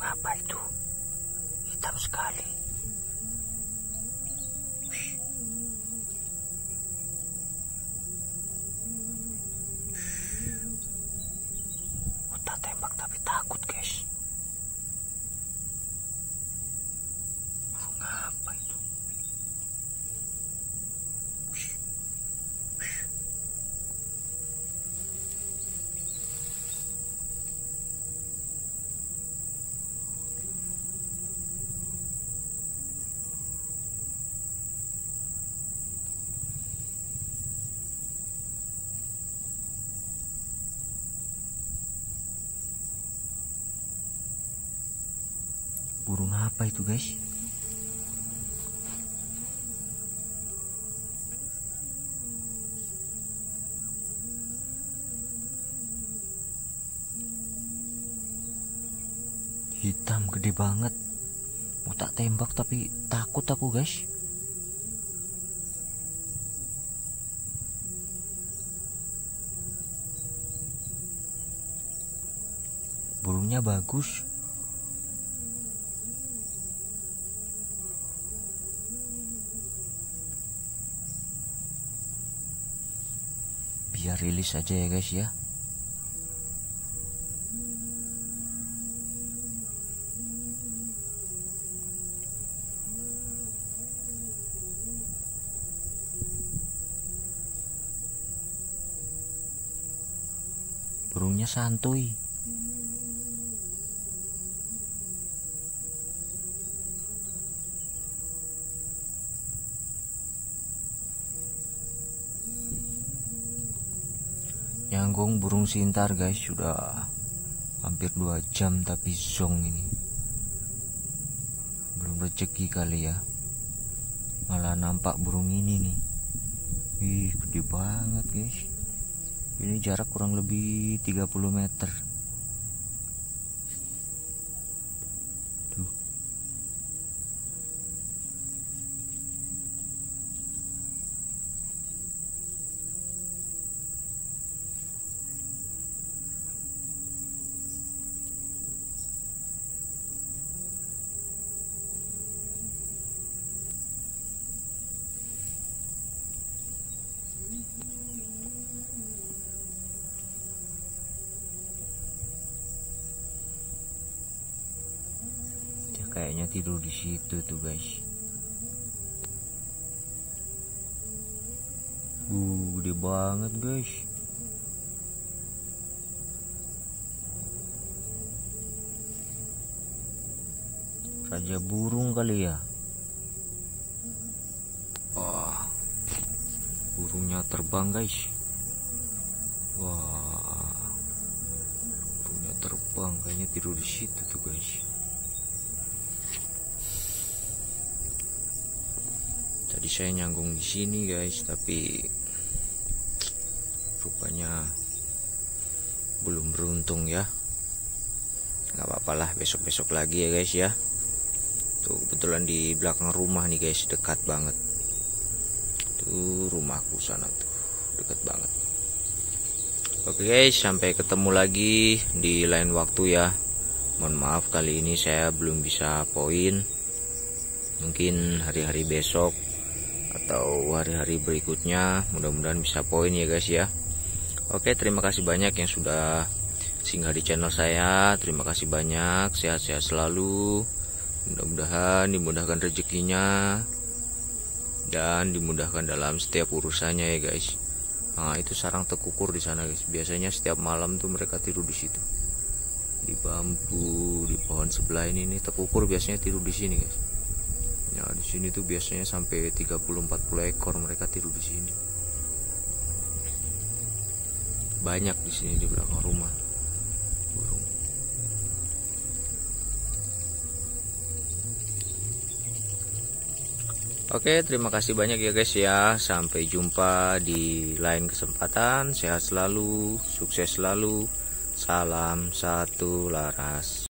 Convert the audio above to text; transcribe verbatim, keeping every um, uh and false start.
apa itu? Hitam sekali. Shh. Shh. Udah tembak tapi takut, guys. Burung apa itu? Shh. Shh. Burung apa itu, guys? Hitam gede banget. Mau tak tembak tapi takut aku, guys. Burungnya bagus. Biar rilis aja ya, guys ya. Burungnya santuy. Nyanggung burung sintar, guys, sudah hampir dua jam tapi zong ini. Belum rezeki kali ya. Malah nampak burung ini nih. Wih, gede banget, guys. Ini jarak kurang lebih tiga puluh meter. Tuh. Kayaknya tidur di situ tuh, guys. Uh, gede banget, guys. Raja burung kali ya. Wah, burungnya terbang, guys. Wah, burungnya terbang. Kayaknya tidur di situ tuh, guys. Tadi saya nyanggung di sini, guys, tapi rupanya belum beruntung ya. Nggak apa-apa lah, besok-besok lagi ya, guys ya. Tuh kebetulan di belakang rumah nih, guys, dekat banget. Tuh rumahku sana tuh, dekat banget. Oke, guys, sampai ketemu lagi di lain waktu ya. Mohon maaf kali ini saya belum bisa poin. Mungkin hari-hari besok atau hari-hari berikutnya mudah-mudahan bisa poin ya, guys ya. Oke, terima kasih banyak yang sudah singgah di channel saya. Terima kasih banyak, sehat-sehat selalu. Mudah-mudahan dimudahkan rezekinya dan dimudahkan dalam setiap urusannya ya, guys. Nah, itu sarang tekukur di sana, guys. Biasanya setiap malam tuh mereka tidur di situ. Di bambu, di pohon sebelah ini nih tekukur biasanya tidur di sini, guys. Nah, di sini tuh biasanya sampai tiga puluh sampai empat puluh ekor mereka tidur di sini. Banyak di sini di belakang rumah burung. Oke, terima kasih banyak ya, guys ya. Sampai jumpa di lain kesempatan. Sehat selalu, sukses selalu. Salam satu laras.